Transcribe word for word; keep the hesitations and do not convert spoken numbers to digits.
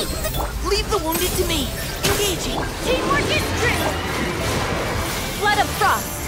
Leave the wounded to me. Engaging. Teamwork is strength! Flood of Frost!